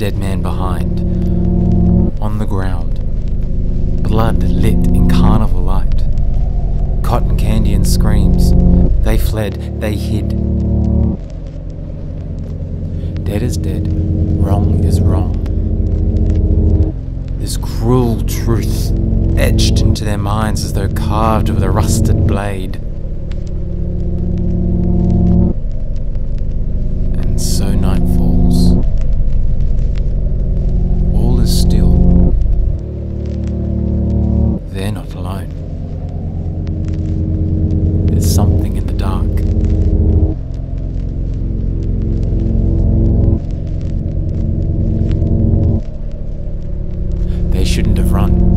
dead man behind. On the ground, blood lit in carnival light. Cotton candy and screams. They fled, they hid. Dead is dead, wrong is wrong. This cruel truth etched into their minds as though carved with a rusted blade. And so night falls. All is still. They're not alone. There's something in the dark. They shouldn't have run.